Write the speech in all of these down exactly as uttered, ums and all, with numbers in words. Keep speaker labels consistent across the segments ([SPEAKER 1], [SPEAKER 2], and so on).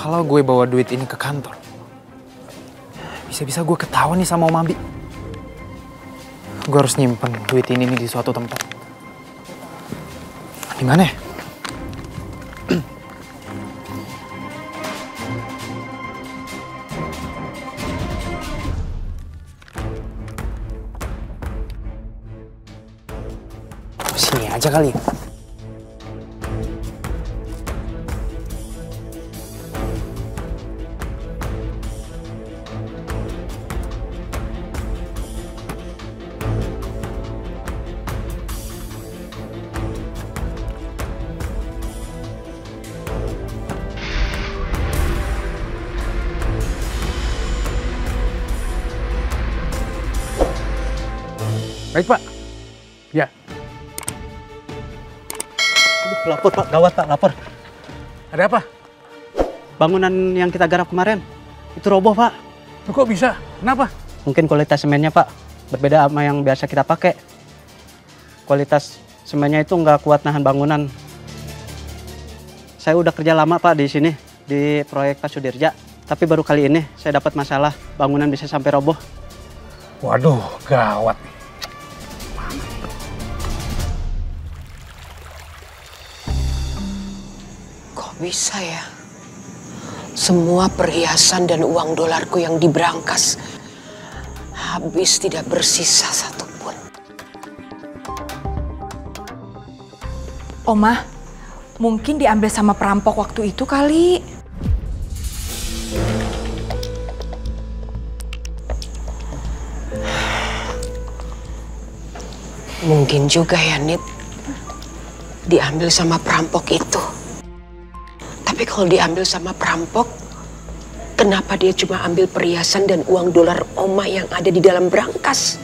[SPEAKER 1] Kalau gue bawa duit ini ke kantor, bisa-bisa gue ketahuan nih sama Om Abi. Gue harus nyimpen duit ini nih di suatu tempat. Di mana ya? Sini aja kali.
[SPEAKER 2] Baik, Pak. Ya.
[SPEAKER 3] Lapor, Pak. Gawat, Pak. Lapor.
[SPEAKER 2] Ada apa?
[SPEAKER 3] Bangunan yang kita garap kemarin, itu roboh, Pak.
[SPEAKER 2] Loh, kok bisa? Kenapa?
[SPEAKER 3] Mungkin kualitas semennya, Pak, berbeda sama yang biasa kita pakai. Kualitas semennya itu nggak kuat nahan bangunan. Saya udah kerja lama, Pak, di sini, di proyek Pak Sudirja. Tapi baru kali ini saya dapat masalah, bangunan bisa sampai roboh.
[SPEAKER 2] Waduh, gawat.
[SPEAKER 4] Bisa ya, semua perhiasan dan uang dolarku yang diberangkas habis, tidak bersisa satupun.
[SPEAKER 5] Oma, mungkin diambil sama perampok waktu itu kali.
[SPEAKER 4] Mungkin juga ya, Nit, diambil sama perampok itu. Tapi kalau diambil sama perampok, kenapa dia cuma ambil perhiasan dan uang dolar Oma yang ada di dalam berangkas?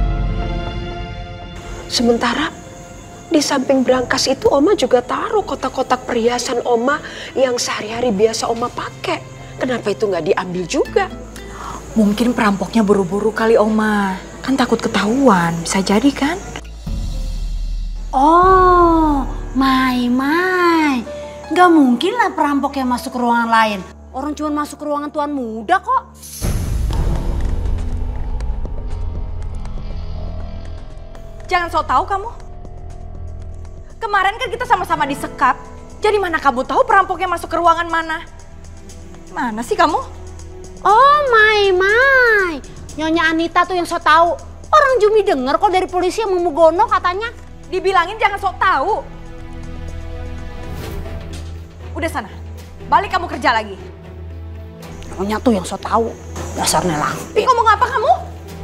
[SPEAKER 4] Sementara di samping berangkas itu Oma juga taruh kotak-kotak perhiasan Oma yang sehari-hari biasa Oma pakai. Kenapa itu nggak diambil juga?
[SPEAKER 5] Mungkin perampoknya buru-buru kali, Oma. Kan takut ketahuan, bisa jadi kan?
[SPEAKER 6] Oh, Mai, Mai. Gak mungkin lah perampok yang masuk ke ruangan lain. Orang cuma masuk ke ruangan tuan muda kok.
[SPEAKER 5] Jangan sok tahu kamu. Kemarin kan kita sama-sama disekap. Jadi mana kamu tahu perampoknya masuk ke ruangan mana? Mana sih kamu?
[SPEAKER 6] Oh, Mai, Mai. Nyonya Anita tuh yang sok tahu. Orang Jumi denger kok dari polisi yang memugono katanya.
[SPEAKER 5] Dibilangin jangan sok tahu. Udah sana, balik kamu kerja lagi.
[SPEAKER 6] Nyonya tuh yang sok tahu. Dasarnya lampir.
[SPEAKER 5] Ih, ngomong apa kamu?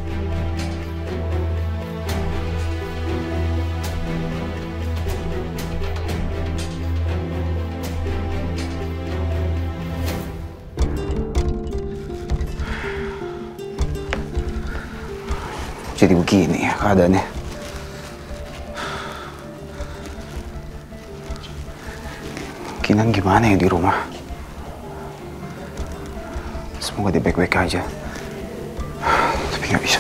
[SPEAKER 1] Jadi begini ya keadaannya. Kinan gimana ya di rumah? Semoga dia baik-baik aja. Tapi nggak bisa.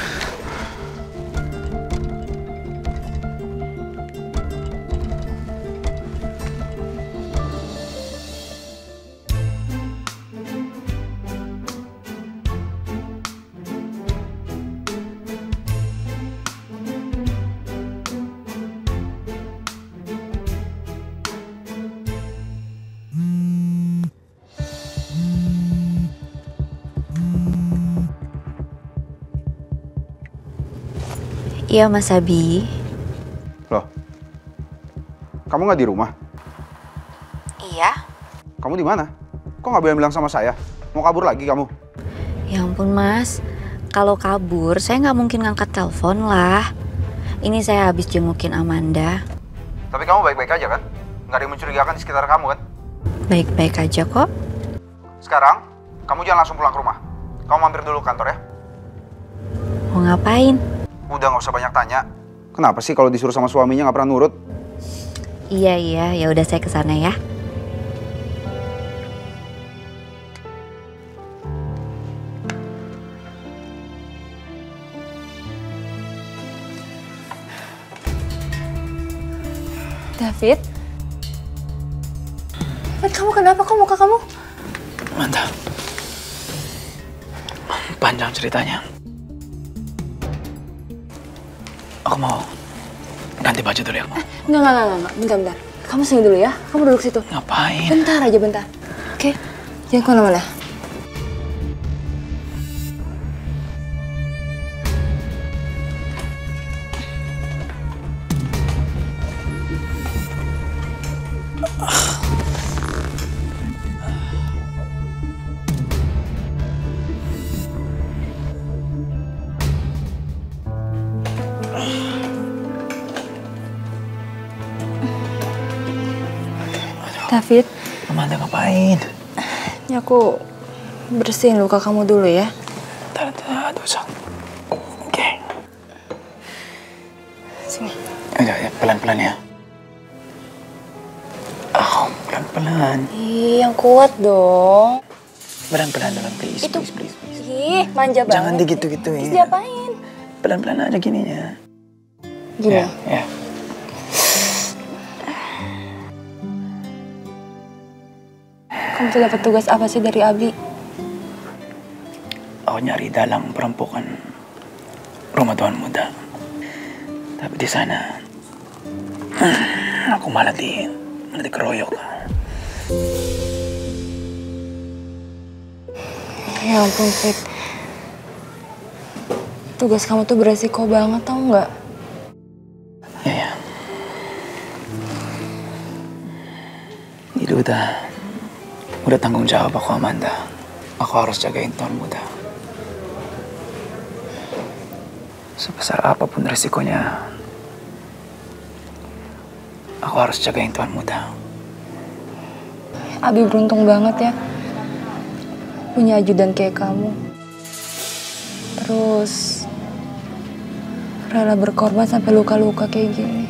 [SPEAKER 7] Iya, Mas Abi.
[SPEAKER 1] Loh, kamu nggak di rumah?
[SPEAKER 7] Iya.
[SPEAKER 1] Kamu di mana? Kok nggak bilang-bilang sama saya? Mau kabur lagi kamu?
[SPEAKER 7] Ya ampun, Mas. Kalau kabur, saya nggak mungkin ngangkat telepon lah. Ini saya habis jengukin Amanda.
[SPEAKER 1] Tapi kamu baik-baik aja kan? Nggak ada yang mencurigakan di sekitar kamu kan?
[SPEAKER 7] Baik-baik aja kok.
[SPEAKER 1] Sekarang, kamu jangan langsung pulang ke rumah. Kamu mampir dulu ke kantor ya.
[SPEAKER 7] Mau ngapain?
[SPEAKER 1] Udah nggak usah banyak tanya. Kenapa sih kalau disuruh sama suaminya nggak pernah nurut?
[SPEAKER 7] Iya, iya. Ya udah saya kesana ya.
[SPEAKER 5] David? David, kamu kenapa? Kok muka kamu
[SPEAKER 1] Mantap. Panjang ceritanya. Aku mau ganti baju dulu ya.
[SPEAKER 8] Enggak, enggak, enggak, enggak. Bentar, bentar. Kamu sini dulu ya. Kamu duduk situ.
[SPEAKER 1] Ngapain?
[SPEAKER 8] Bentar aja, bentar. Oke? Jangan kemana-mana. David,
[SPEAKER 1] Amanda ngapain?
[SPEAKER 8] ini aku bersihin luka kamu dulu ya.
[SPEAKER 1] Bentar, bentar, aduh, Sang. Oke.
[SPEAKER 8] Sini.
[SPEAKER 1] Ya, ya, pelan-pelan ya. Oh, pelan-pelan.
[SPEAKER 8] Ih, yang kuat dong.
[SPEAKER 1] Pelan-pelan, pelan, please,
[SPEAKER 8] Itu-
[SPEAKER 1] please, please, please.
[SPEAKER 8] Ih, manja banget.
[SPEAKER 1] Jangan digitu-gituin.
[SPEAKER 8] Terus diapain?
[SPEAKER 1] Pelan-pelan aja gininya.
[SPEAKER 8] Gini.
[SPEAKER 1] Ya, ya.
[SPEAKER 8] Kamu tuh dapat tugas apa sih dari Abi?
[SPEAKER 1] Aku nyari dalang perampokan rumah tuan muda. Tapi di sana aku malah di malah dikeroyok.
[SPEAKER 8] Ya ampun, Fit. Tugas kamu tuh beresiko banget, tau nggak?
[SPEAKER 1] Ya, ya. Itu udah udah tanggung jawab aku, Amanda. Aku harus jagain tuan muda. Sebesar apapun resikonya, aku harus jagain tuan muda.
[SPEAKER 8] Abi beruntung banget ya. Punya ajudan kayak kamu. Terus rela berkorban sampai luka-luka kayak gini.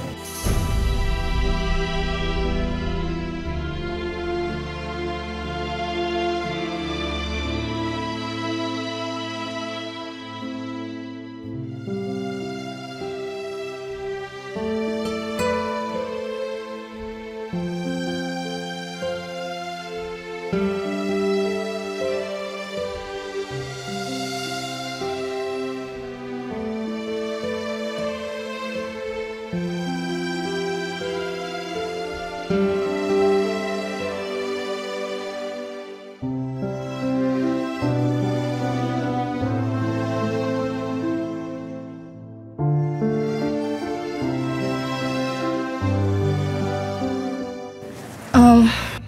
[SPEAKER 8] Um,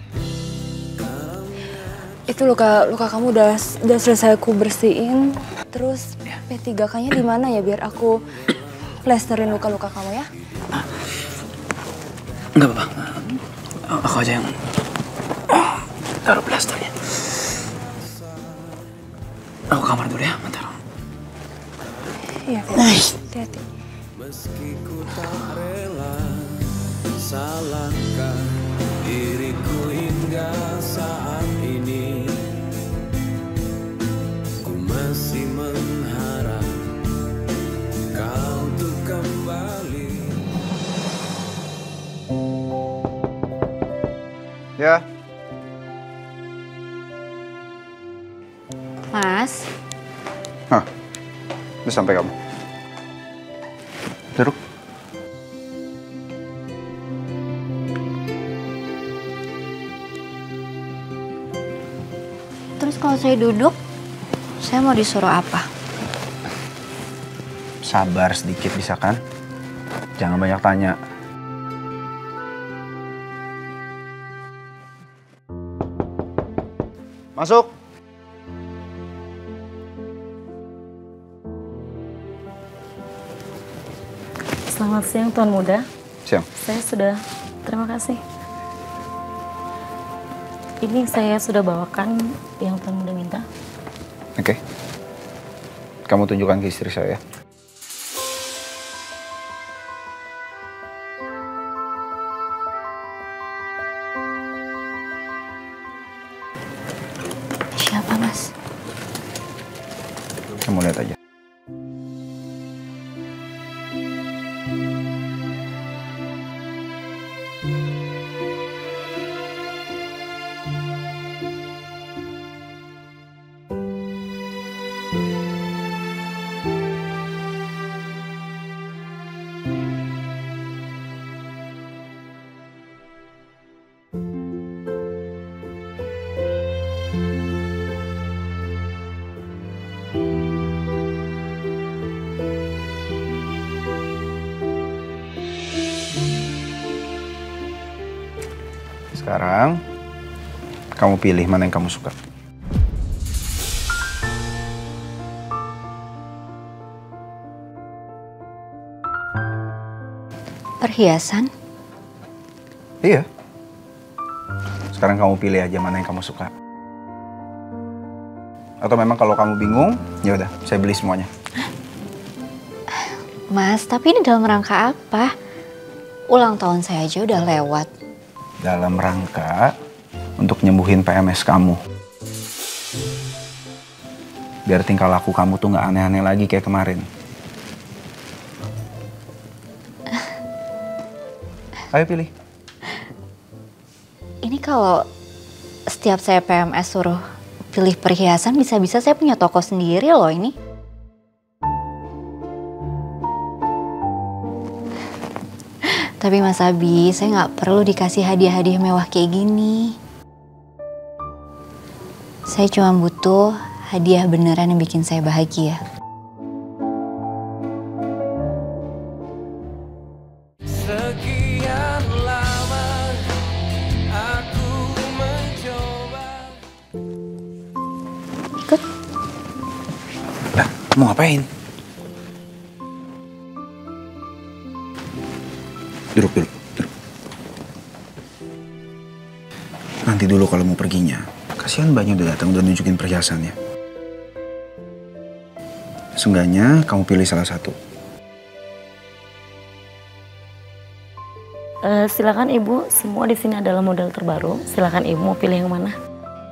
[SPEAKER 8] itu luka luka kamu udah udah selesai aku bersihin. Terus P tiga K-nya di mana ya biar aku plesterin luka-luka kamu ya?
[SPEAKER 1] Enggak apa-apa. Aku aja yang taruh plasternya. Aku kamar dulu ya, bentar.
[SPEAKER 8] Iya, hati-hati.
[SPEAKER 9] Meski ku tak rela, salahkah diriku hingga saat ini? Ku masih mengharap kau tuh kembali.
[SPEAKER 10] Ya.
[SPEAKER 7] Mas,
[SPEAKER 10] Hah, udah sampai kamu. Duduk.
[SPEAKER 7] terus kalau saya duduk, saya mau disuruh apa?
[SPEAKER 10] Sabar sedikit bisa kan? Jangan banyak tanya. Masuk.
[SPEAKER 11] Selamat siang Tuan Muda.
[SPEAKER 10] Siang.
[SPEAKER 11] Saya sudah, terima kasih. Ini saya sudah bawakan yang Tuan Muda minta.
[SPEAKER 10] Oke. Kamu tunjukkan ke istri saya ya.
[SPEAKER 7] Siapa, Mas?
[SPEAKER 10] Kamu lihat aja. Sekarang kamu pilih mana yang kamu suka.
[SPEAKER 7] Perhiasan?
[SPEAKER 10] Iya. Sekarang kamu pilih aja mana yang kamu suka. Atau memang kalau kamu bingung, ya udah, saya beli semuanya.
[SPEAKER 7] Mas, tapi ini dalam rangka apa? Ulang tahun saya aja udah lewat.
[SPEAKER 10] Dalam rangka untuk nyembuhin P M S kamu. Biar tingkah laku kamu tuh nggak aneh-aneh lagi kayak kemarin. Ayo pilih.
[SPEAKER 7] Ini kalau setiap saya P M S suruh pilih perhiasan, bisa-bisa saya punya toko sendiri loh ini. Tapi Mas Abi, saya nggak perlu dikasih hadiah-hadiah mewah kayak gini. Saya cuma butuh hadiah beneran yang bikin saya bahagia.
[SPEAKER 9] Sekian lama aku mencoba.
[SPEAKER 7] Ikut.
[SPEAKER 10] Lah, mau ngapain? Duduk dulu, duduk. Nanti dulu kalau mau perginya. Kasihan banyak udah datang, udah nunjukin perhiasannya. Seenggaknya kamu pilih salah satu.
[SPEAKER 11] Uh, silakan Ibu, semua di sini adalah model terbaru. Silakan Ibu mau pilih yang mana?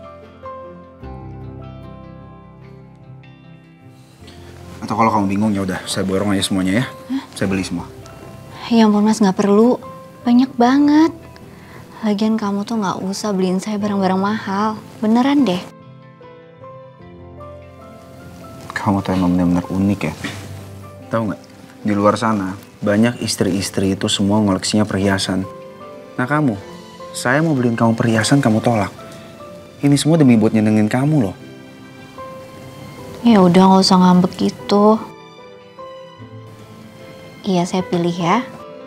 [SPEAKER 10] Atau kalau kamu bingung ya udah, saya borong aja semuanya ya. Hah? Saya beli semua.
[SPEAKER 7] Ya ampun Mas, nggak perlu. Banyak banget. Lagian kamu tuh nggak usah beliin saya barang-barang mahal. Beneran deh.
[SPEAKER 10] Kamu tuh emang bener-bener unik ya. Tahu nggak? Di luar sana banyak istri-istri itu semua ngoleksinya perhiasan. Nah kamu, saya mau beliin kamu perhiasan kamu tolak. Ini semua demi buat nyenengin kamu loh.
[SPEAKER 7] Ya udah, nggak usah ngambek gitu. Iya, saya pilih ya.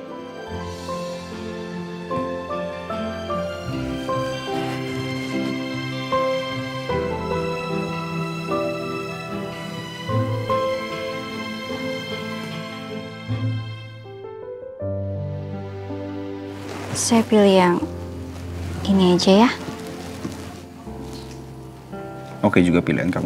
[SPEAKER 7] Saya pilih yang ini aja ya.
[SPEAKER 10] Oke juga pilihan kamu.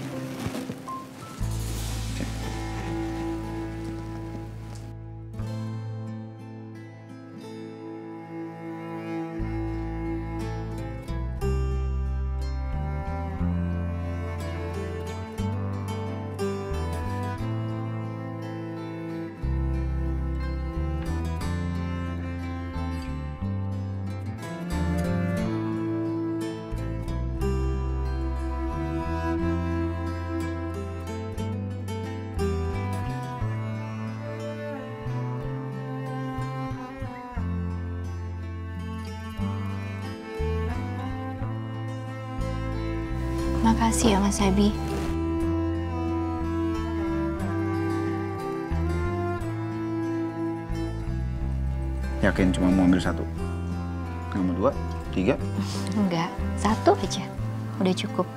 [SPEAKER 7] Makasih ya Mas Abi.
[SPEAKER 10] Yakin cuma mau ambil satu? Nggak mau dua? Tiga?
[SPEAKER 7] Enggak, satu aja. Udah cukup.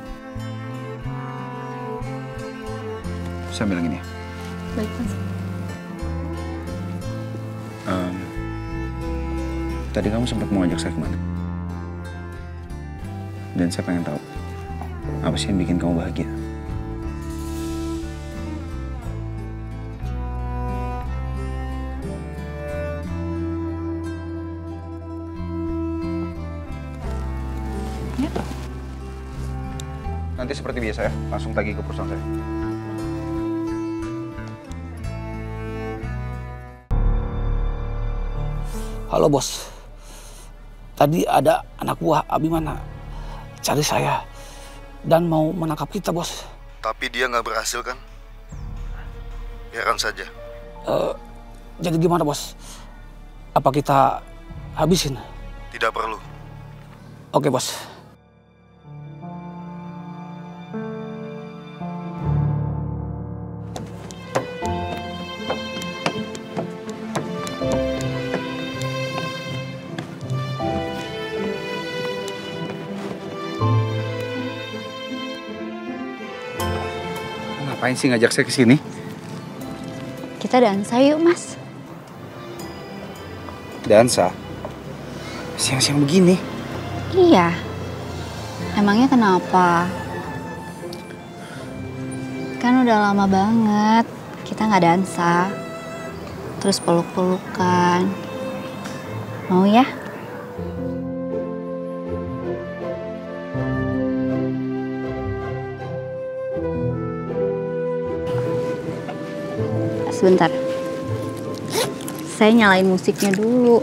[SPEAKER 10] Saya bilang ini ya.
[SPEAKER 11] Baik Mas.
[SPEAKER 10] Um, tadi kamu sempat mau ajak saya kemana? Dan saya pengen tahu, apa sih yang bikin kamu bahagia?
[SPEAKER 7] Ya.
[SPEAKER 10] Nanti seperti biasa ya, langsung tagih ke perusahaan saya.
[SPEAKER 12] Halo bos, tadi ada anak buah Abimana cari saya dan mau menangkap kita bos.
[SPEAKER 13] Tapi dia nggak berhasil kan? Biarkan saja.
[SPEAKER 12] Uh, jadi gimana bos? Apa kita habisin?
[SPEAKER 13] Tidak perlu.
[SPEAKER 12] Oke bos.
[SPEAKER 10] Ngapain sih ngajak saya ke sini?
[SPEAKER 7] Kita dansa yuk, Mas.
[SPEAKER 10] Dansa? Siang-siang begini?
[SPEAKER 7] Iya. Emangnya kenapa? Kan udah lama banget kita nggak dansa. Terus peluk-pelukan. Mau ya? Sebentar. Saya nyalain musiknya dulu.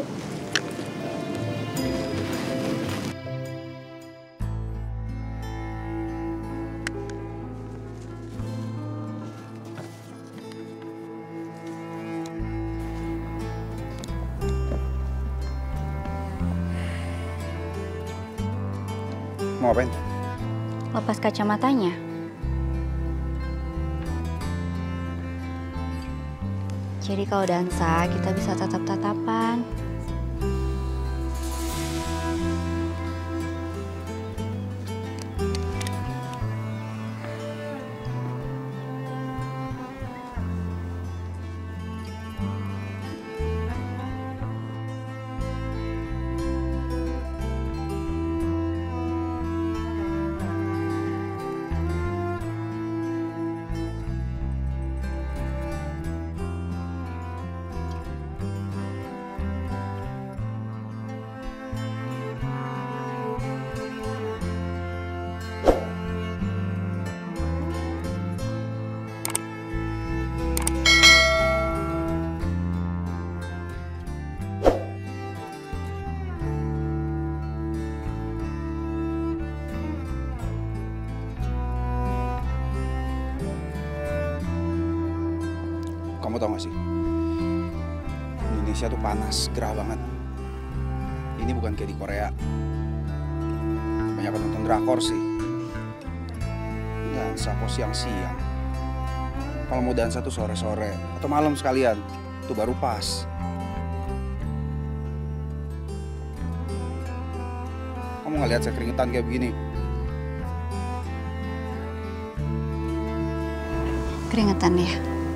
[SPEAKER 10] Mau ngapain?
[SPEAKER 7] Lepas kacamatanya. Jadi kalau dansa kita bisa tatap-tatapan.
[SPEAKER 10] Kamu tau gak sih? Indonesia tuh panas, gerah banget. Ini bukan kayak di Korea. Banyak nonton drakor sih. Dansa kok siang-siang. Kalau mau dansa tuh sore-sore atau malam sekalian. Itu baru pas. Kamu gak lihat saya keringetan kayak begini?
[SPEAKER 7] Keringetan ya?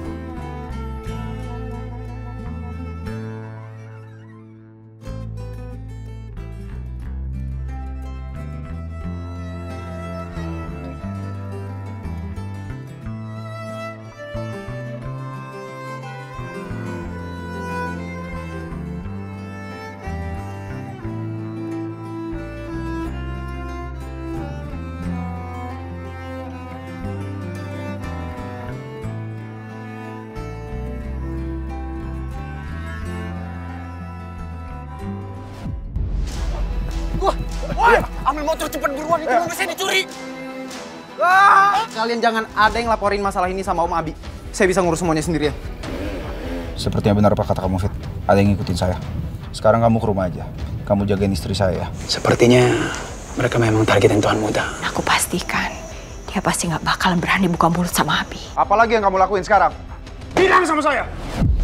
[SPEAKER 1] Woi, ambil motor cepet buruan, itu mobil saya dicuri. Ah, kalian jangan ada yang laporin masalah ini sama Om Abi. Saya bisa ngurus semuanya sendirian.
[SPEAKER 10] Sepertinya benar apa kata kamu, Fit. Ada yang ngikutin saya. Sekarang kamu ke rumah aja. Kamu jagain istri saya ya.
[SPEAKER 1] Sepertinya mereka memang targetin Tuan Muda.
[SPEAKER 5] Aku pastikan dia pasti nggak bakalan berani buka mulut sama Abi.
[SPEAKER 10] Apalagi yang kamu lakuin sekarang?
[SPEAKER 1] Bilang sama saya!